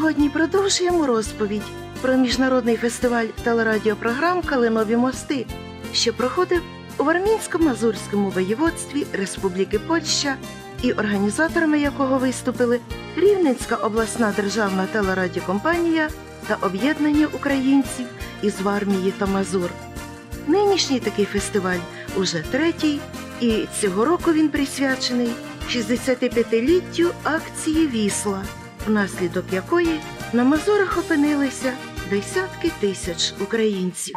Сьогодні продовжуємо розповідь про міжнародний фестиваль телерадіопрограм «Калинові мости», що проходив у Вармінсько-Мазурському воєводстві Республіки Польща і організаторами якого виступили Рівненська обласна державна телерадіокомпанія та об'єднання українців із Вармії та Мазур. Нинішній такий фестиваль уже третій, і цього року він присвячений 65-літтю акції «Вісла», внаслідок якої на Мазурах опинилися десятки тисяч українців.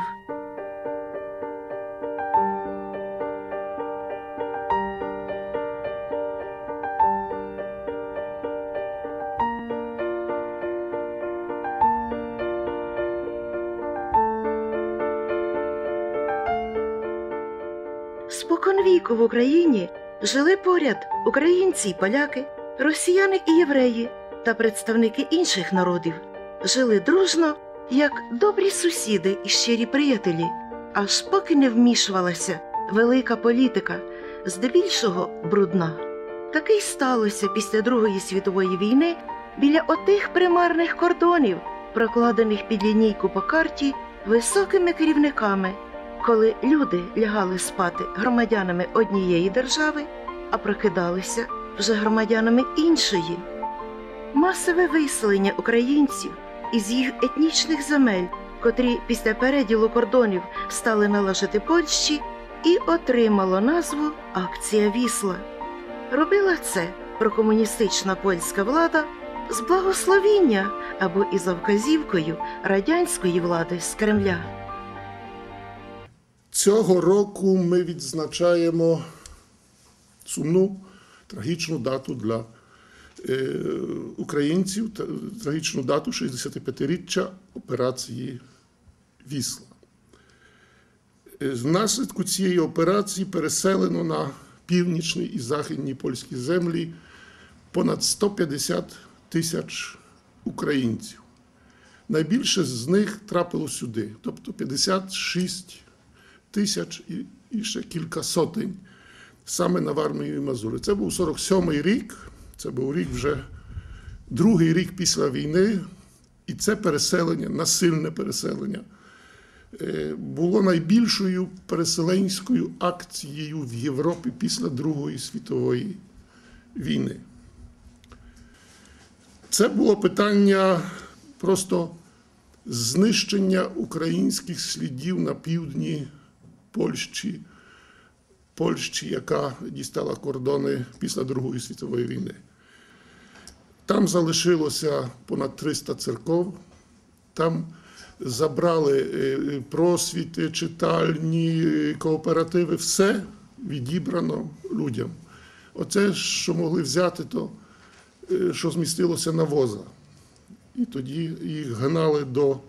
Споконвіку в Україні жили поряд українці й поляки, росіяни і євреї та представники інших народів. Жили дружно, як добрі сусіди і щирі приятелі, аж поки не вмішувалася велика політика, здебільшого брудна. Таке й сталося після Другої світової війни біля отих примарних кордонів, прокладених під лінійку по карті високими керівниками, коли люди лягали спати громадянами однієї держави, а прокидалися вже громадянами іншої. Масове виселення українців із їх етнічних земель, котрі після переділу кордонів стали належати Польщі, і отримало назву «Акція Вісла». Робила це прокомуністична польська влада з благословіння або і за вказівкою радянської влади з Кремля. Цього року ми відзначаємо сумну, трагічну дату для українців, трагічну дату 65-річчя операції «Вісла». Внаслідку цієї операції переселено на північні і західні польські землі понад 150 тисяч українців. Найбільше з них трапило сюди, тобто 56 тисяч і ще кілька сотень саме на Вармію і Мазури. Це був 47-й рік, це був рік вже другий рік після війни, і це переселення, насильне переселення, було найбільшою переселенською акцією в Європі після Другої світової війни. Це було питання просто знищення українських слідів на півдні Польщі, яка дістала кордони після Другої світової війни. Там залишилося понад 300 церков, там забрали просвіти, читальні, кооперативи, все відібрано людям. Оце, що могли взяти, то, що змістилося на воза. І тоді їх гнали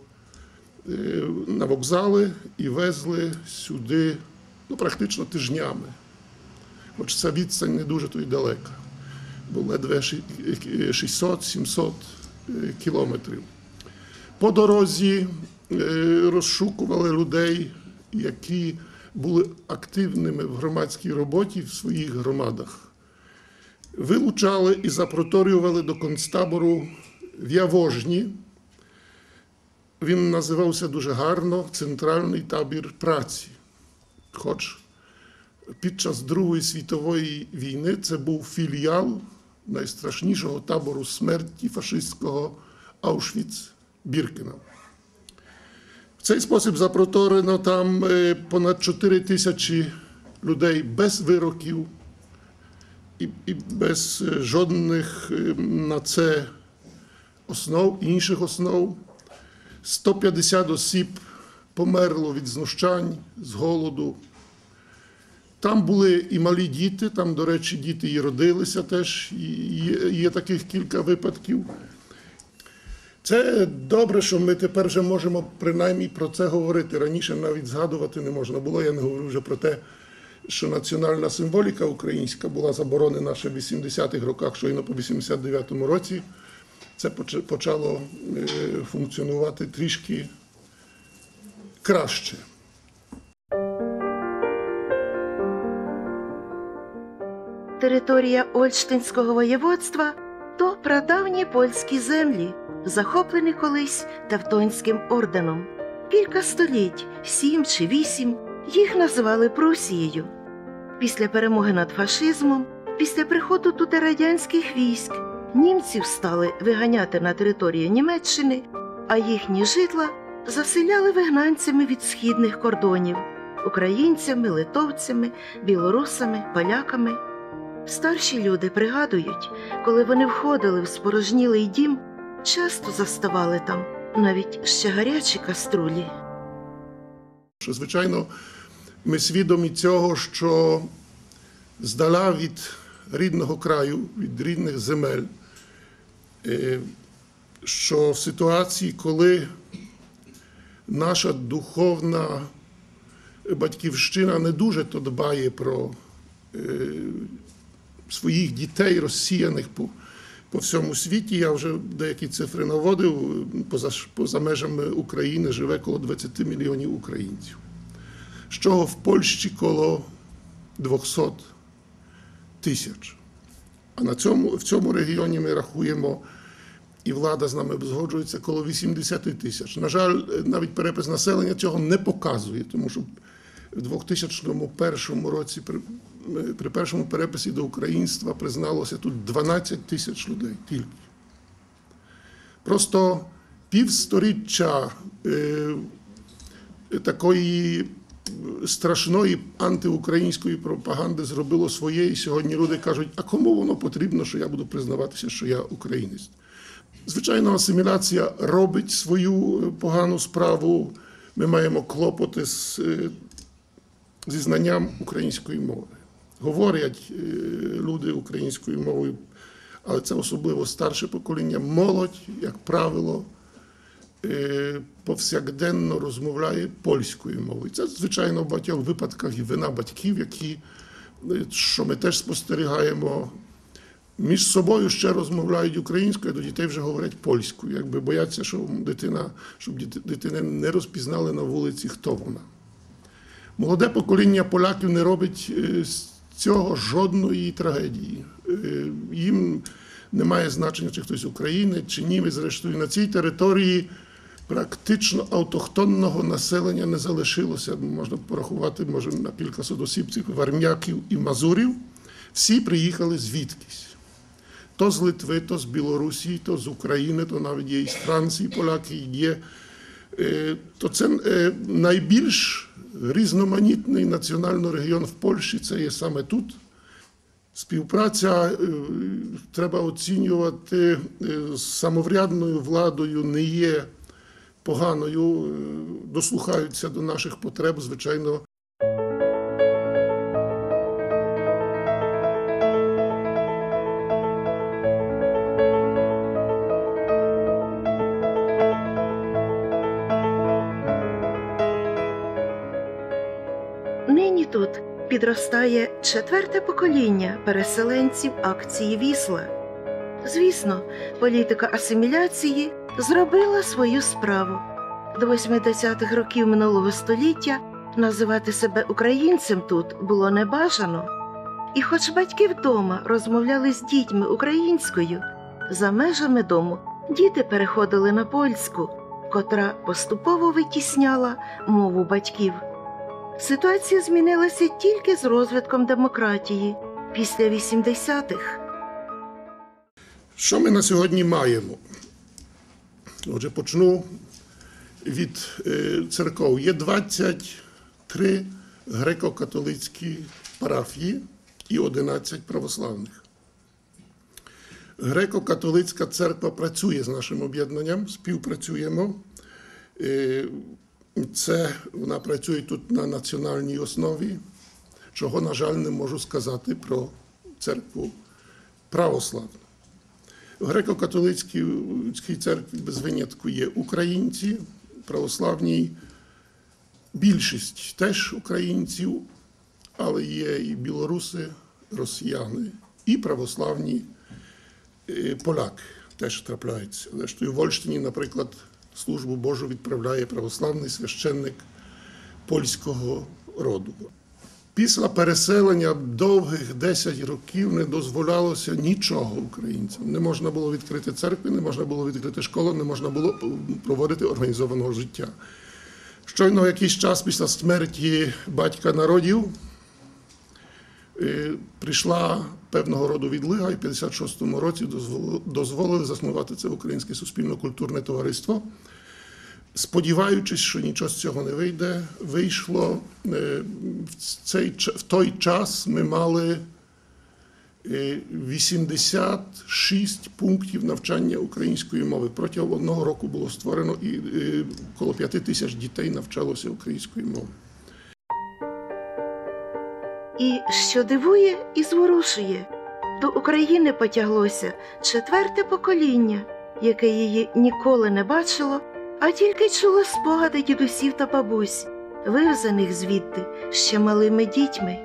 на вокзали і везли сюди практично тижнями. Хоч ця відстань не дуже то й далека. Було ледве 600-700 кілометрів. По дорозі розшукували людей, які були активними в громадській роботі в своїх громадах. Вилучали і запроторювали до концтабору в Явожні. Він називався дуже гарно «Центральний табір праці». Хоч під час Другої світової війни це був філіал найстрашнішого табору смерті фашистського Аушвіц-Біркенау. В цей спосіб запроторено там понад 4 тисячі людей без вироків і без жодних на це інших основ. 150 осіб померло від знущань, з голоду. Там були і малі діти, там, до речі, діти і родилися теж, є таких кілька випадків. Це добре, що ми тепер вже можемо принаймні про це говорити. Раніше навіть згадувати не можна було. Я не говорю вже про те, що національна символіка українська була заборонена ще в 80-х роках, щойно по 89-му році. Це почало функціонувати трішки краще. Територія Ольштинського воєводства то прадавні польські землі, захоплені колись Тевтонським орденом. Кілька століть, 7 чи 8, їх називали Прусією. Після перемоги над фашизмом, після приходу туди радянських військ, німців стали виганяти на територію Німеччини, а їхні житла заселяли вигнанцями від східних кордонів – українцями, литовцями, білорусами, поляками. Старші люди пригадують, коли вони входили в спорожнілий дім, часто заставали там навіть ще гарячі каструлі. Звичайно, ми свідомі цього, що здала від рідного краю, від рідних земель, що в ситуації, коли наша духовна батьківщина не дуже то дбає про своїх дітей, розсіяних по всьому світі, я вже деякі цифри наводив, поза межами України живе коло 20 мільйонів українців, з чого в Польщі коло 200 тисяч. А в цьому регіоні ми рахуємо, і влада з нами згоджується, коло 80 тисяч. На жаль, навіть перепис населення цього не показує, тому що в 2001 році при першому переписі до українства призналося тут 12 тисяч людей тільки. Просто півсторіччя такої страшної антиукраїнської пропаганди зробило своє, і сьогодні люди кажуть, а кому воно потрібно, що я буду признаватися, що я українець? Звичайно, асиміляція робить свою погану справу. Ми маємо клопоти зі знанням української мови. Говорять люди українською мовою, але це особливо старше покоління. Молодь, як правило, повсякденно розмовляє польською мовою. Це, звичайно, в багатьох випадках і вина батьків, які, що ми теж спостерігаємо, між собою ще розмовляють українською, а до дітей вже говорять польською, якби бояться, щоб дитини не розпізнали на вулиці, хто вона. Молоде покоління поляків не робить з цього жодної трагедії. Їм немає значення, чи хтось України, чи німець. Зрештою, на цій території практично автохтонного населення не залишилося. Можна порахувати, може, на кількасот осіб, цих вармяків і мазурів. Всі приїхали звідкись. То з Литви, то з Білорусі, то з України, то навіть є і з Франції поляки, є. То це найбільш різноманітний національно-регіон в Польщі, це є саме тут. Співпраця, треба оцінювати, з самоврядною владою не є поганою, дослухаються до наших потреб, звичайно. Нині тут підростає 4-те покоління переселенців акції «Вісла». Звісно, політика асиміляції зробила свою справу. До 80-х років минулого століття називати себе українцем тут було небажано. І хоч батьки вдома розмовляли з дітьми українською, за межами дому діти переходили на польську, котра поступово витісняла мову батьків. Ситуація змінилася тільки з розвитком демократії після 80-х. Що ми на сьогодні маємо? Отже, почну від церков. Є 23 греко-католицькі парафії і 11 православних. Греко-католицька церква працює з нашим об'єднанням, співпрацюємо. Вона працює тут на національній основі, чого, на жаль, не можу сказати про церкву православну. В греко-католицькій церкві без винятку є українці, православній більшість теж українців, але є і білоруси, росіяни, і православні поляки теж трапляються. Зрештою, в Ольштині, наприклад, службу Божу відправляє православний священник польського роду. Після переселення довгих 10 років не дозволялося нічого українцям. Не можна було відкрити церкви, не можна було відкрити школу, не можна було проводити організованого життя. Щойно якийсь час після смерті батька народів прийшла певного роду відлига, і в 56-му році дозволили заснувати це Українське суспільно-культурне товариство. Сподіваючись, що нічого з цього не вийде, вийшло. В той час ми мали 86 пунктів навчання української мови. Протягом одного року було створено і коло 5 тисяч дітей навчалося української мови. І що дивує і зворушує, до України потяглося 4-те покоління, яке її ніколи не бачило, а тільки чуло спогади дідусів та бабусь, вивезених звідти ще малими дітьми.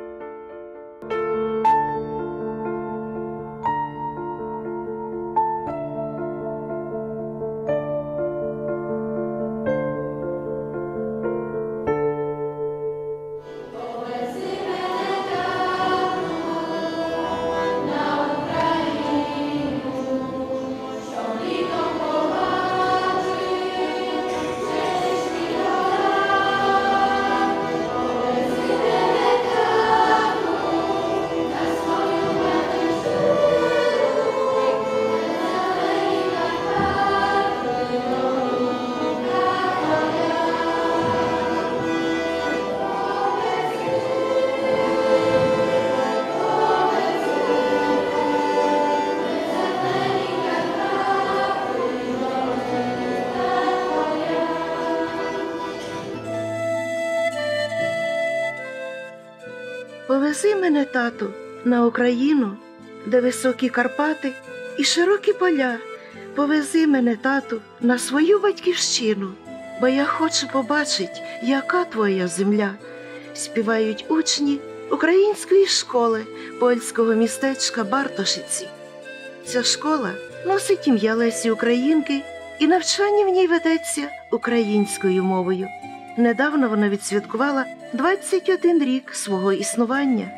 Повези мене, тату, на Україну, де високі Карпати і широкі поля. Повези мене, тату, на свою батьківщину, бо я хочу побачить, яка твоя земля. Співають учні української школи польського містечка Бартошиці. Ця школа носить ім'я Лесі Українки, і навчання в ній ведеться українською мовою. Недавно вона відсвяткувала 21 рік свого існування.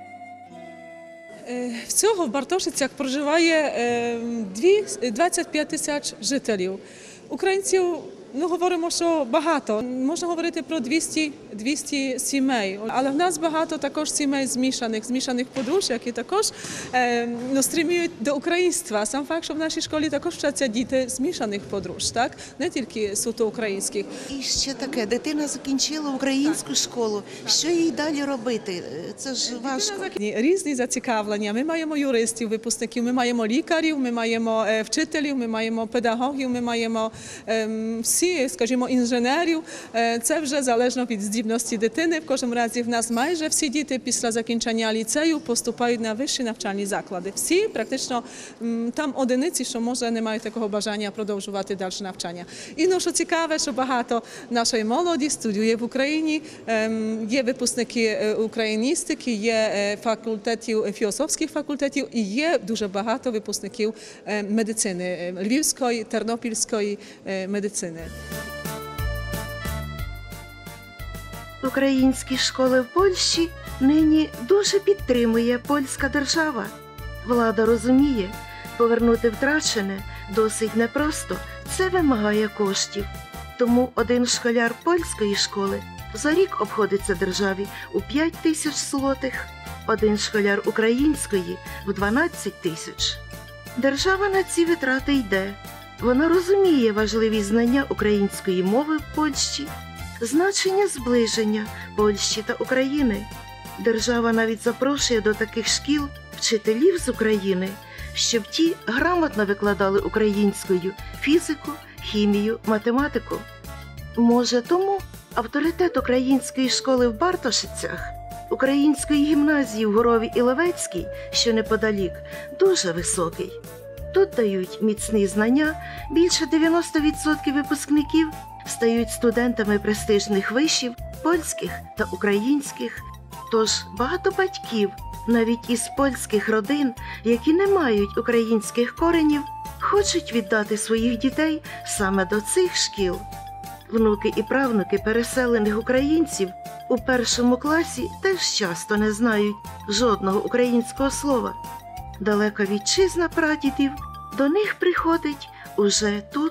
Всього в Бартошицях проживає 25 тисяч жителів. Українців, говоримо, що багато. Можна говорити про 200 сімей. Але в нас багато також сімей змішаних подружжя, які також стремують до українства. Сам факт, що в нашій школі також вчаться діти змішаних подружжя, так? Не тільки суто українських. І ще таке, дитина закінчила українську школу. Що їй далі робити? Це ж важко. Різні зацікавлення. Ми маємо юристів, випускників, ми маємо лікарів, ми маємо вчителів, ми маємо педагогів, ми маємо всі, скажімо, інженерів. Це вже залежно від здібності дитини. В кожному разі в нас майже всі діти після закінчення ліцею поступають на вищі навчальні заклади. Всі практично, там одиниці, що може не мають такого бажання продовжувати далі навчання. І що цікаве, що багато нашої молоді студіює в Україні. Є випускники україністики, є факультетів, філософських факультетів і є дуже багато випускників медицини, львівської, тернопільської медицини. Українські школи в Польщі нині дуже підтримує польська держава. Влада розуміє, повернути втрачене досить непросто, це вимагає коштів. Тому один школяр польської школи за рік обходиться державі у 5 тисяч злотих, один школяр української – в 12 тисяч. Держава на ці витрати йде. Вона розуміє важливість знання української мови в Польщі, значення зближення Польщі та України. Держава навіть запрошує до таких шкіл вчителів з України, щоб ті грамотно викладали українською фізику, хімію, математику. Може, тому авторитет української школи в Бартошицях, української гімназії в Горові і Левецькій, що неподалік, дуже високий. Тут дають міцні знання, більше 90% випускників стають студентами престижних вишів, польських та українських. Тож багато батьків, навіть із польських родин, які не мають українських коренів, хочуть віддати своїх дітей саме до цих шкіл. Внуки і правнуки переселених українців у першому класі теж часто не знають жодного українського слова. Далека вітчизна прадідів до них приходить уже тут.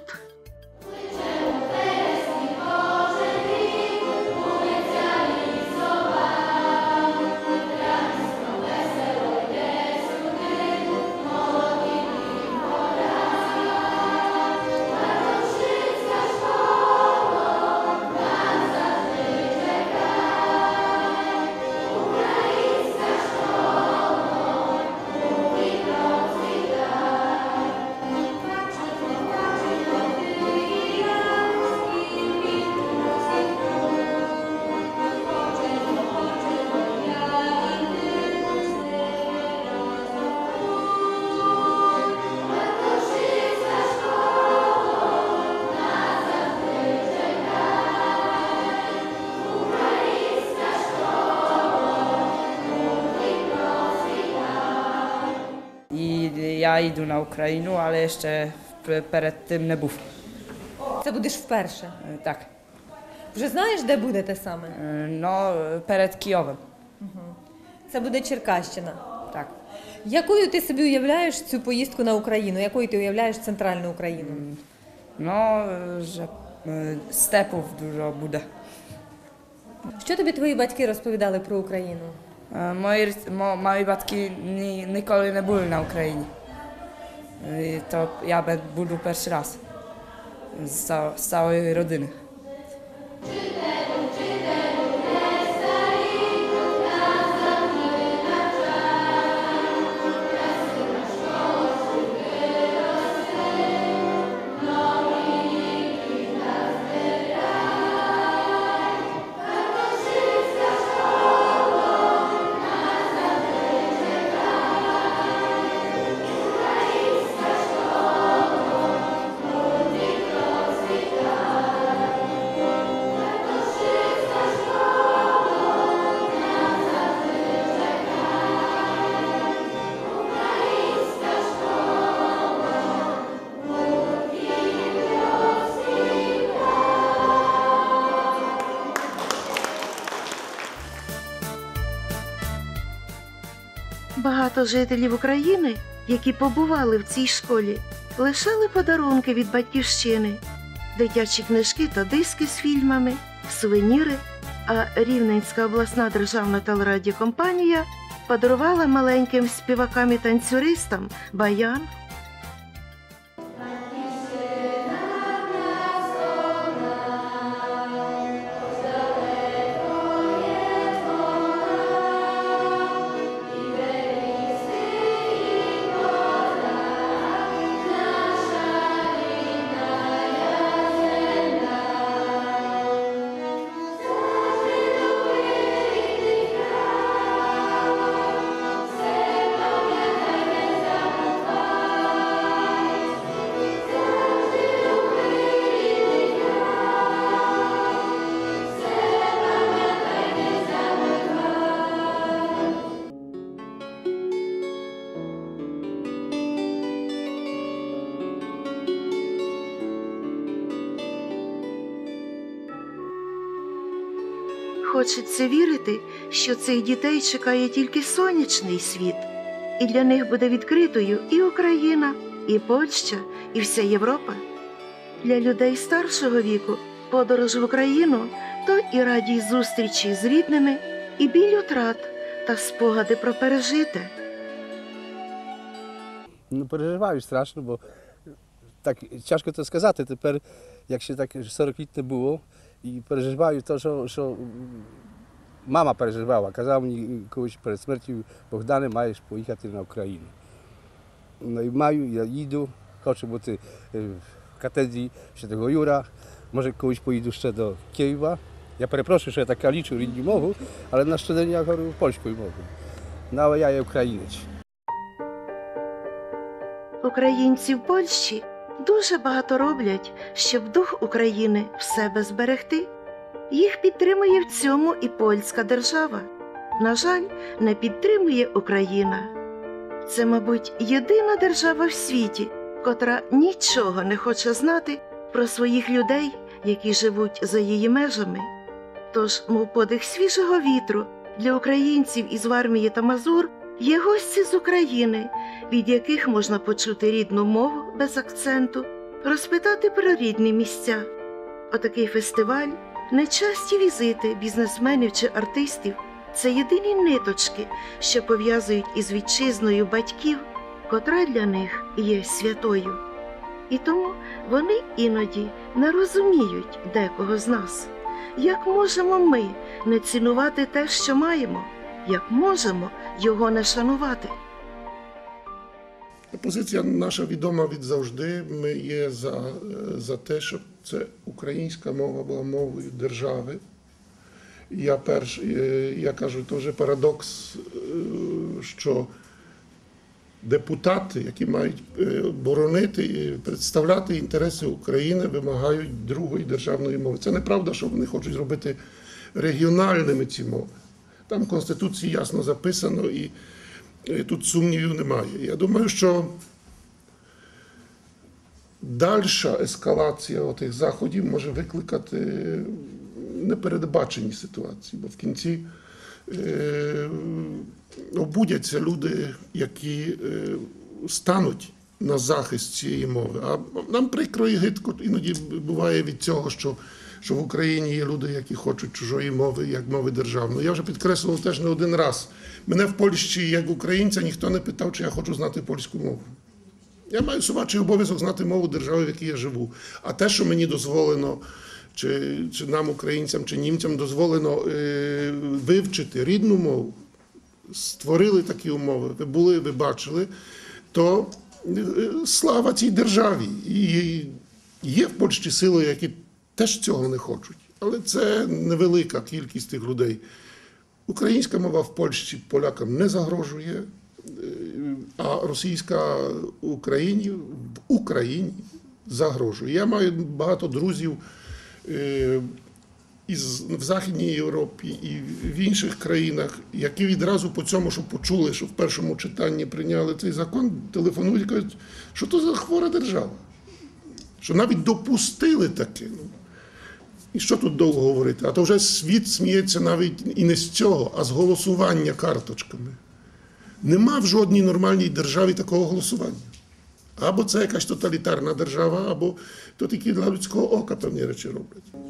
І я йду на Україну, але ще перед тим не був. Це будеш вперше. Так. Вже знаєш, де будете саме? Ну, перед Києвом. Це буде Черкащина. Так. Якою ти собі уявляєш цю поїздку на Україну? Якою ти уявляєш центральну Україну? Ну, że степів дуже буде. Що тобі твої батьки розповідали про Україну? Мої батьки ніколи не були на Україні. І то я буду перший раз з цілої родини. Багато жителів України, які побували в цій школі, лишали подарунки від батьківщини, дитячі книжки та диски з фільмами, сувеніри, а Рівненська обласна державна телерадіокомпанія подарувала маленьким співакам і танцюристам баян. Хочеться вірити, що цих дітей чекає тільки сонячний світ, і для них буде відкритою і Україна, і Польща, і вся Європа. Для людей старшого віку подорож в Україну – то і радість зустрічі з рідними, і біль утрат та спогади про пережите. Ну, переживаю страшно, бо так тяжко це сказати. Тепер, як ще так 40 літ не було, і переживаю те, що мама переживала. Казала мені колись перед смертю: Богдане, маєш поїхати на Україну. Ну і маю, я їду, хочу бути в катедрі Świętego Jura, може колись поїду ще до Києва. Я перепрошую, що я так калічу рідну мову, але на щодень я говорю польською мовою. Ну, але я є українець. Українці в Польщі дуже багато роблять, щоб дух України в себе зберегти. Їх підтримує в цьому і польська держава. На жаль, не підтримує Україна. Це, мабуть, єдина держава в світі, котра нічого не хоче знати про своїх людей, які живуть за її межами. Тож, мов подих свіжого вітру, для українців із Вармії та Мазур є гості з України, від яких можна почути рідну мову без акценту, розпитати про рідні місця. Отакий фестиваль, нечасті візити бізнесменів чи артистів – це єдині ниточки, що пов'язують із вітчизною батьків, котра для них є святою. І тому вони іноді не розуміють декого з нас. Як можемо ми не цінувати те, що маємо? Як можемо його не шанувати? Позиція наша відома відзавжди. Ми є за те, щоб це українська мова була мовою держави. Я кажу, то вже парадокс, що депутати, які мають боронити і представляти інтереси України, вимагають другої державної мови. Це неправда, що вони хочуть зробити регіональними ці мови. Там в Конституції ясно записано, і тут сумнівів немає. Я думаю, що дальша ескалація тих заходів може викликати непередбачені ситуації, бо в кінці обудяться люди, які стануть на захист цієї мови. А нам прикро і гидко іноді буває від цього, що в Україні є люди, які хочуть чужої мови, як мови державної. Я вже підкреслював теж не один раз. Мене в Польщі, як українця, ніхто не питав, чи я хочу знати польську мову. Я маю собачий обов'язок знати мову держави, в якій я живу. А те, що мені дозволено, чи нам, українцям, чи німцям, дозволено вивчити рідну мову, створили такі умови, ви бачили, то слава цій державі. І є в Польщі сили, які теж цього не хочуть. Але це невелика кількість тих людей. Українська мова в Польщі полякам не загрожує, а російська в Україні загрожує. Я маю багато друзів в Західній Європі і в інших країнах, які відразу по цьому, що почули, що в першому читанні прийняли цей закон, телефонують і кажуть, що то за хвора держава, що навіть допустили таке. І що тут довго говорити? А то вже світ сміється навіть і не з цього, а з голосування карточками. Нема в жодній нормальній державі такого голосування. Або це якась тоталітарна держава, або то тільки для людського ока певні речі роблять.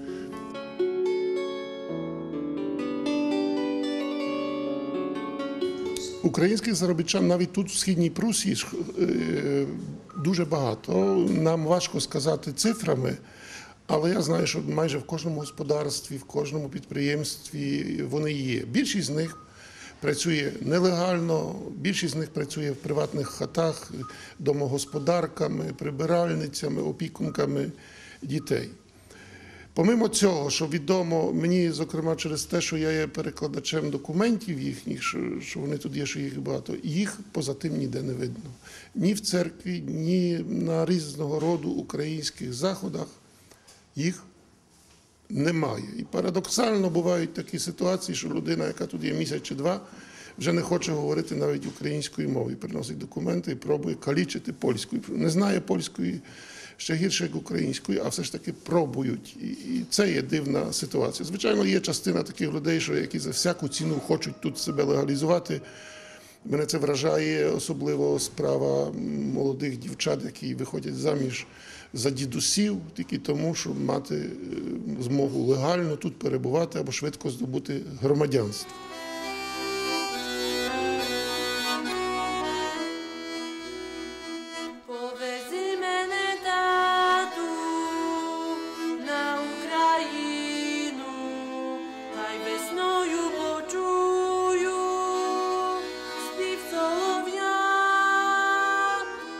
Українських заробітчан навіть тут, в Східній Прусії, дуже багато. Нам важко сказати цифрами, але я знаю, що майже в кожному господарстві, в кожному підприємстві вони є. Більшість з них працює нелегально, більшість з них працює в приватних хатах, домогосподарками, прибиральницями, опікунками дітей. Помимо цього, що відомо мені, зокрема, через те, що я є перекладачем документів їхніх, що вони тут є, що їх багато, їх поза тим ніде не видно. Ні в церкві, ні на різного роду українських заходах їх немає. І парадоксально бувають такі ситуації, що людина, яка тут є місяць чи два, вже не хоче говорити навіть українською мовою, приносить документи і пробує калічити польською. Не знає польської, ще гірше, як української, а все ж таки пробують. І це є дивна ситуація. Звичайно, є частина таких людей, які за всяку ціну хочуть тут себе легалізувати. Мене це вражає, особливо справа молодих дівчат, які виходять заміж за дідусів, тільки тому, щоб мати змогу легально тут перебувати або швидко здобути громадянство.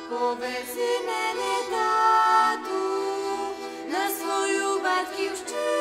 Повези мене, тату, на свою батьківщину.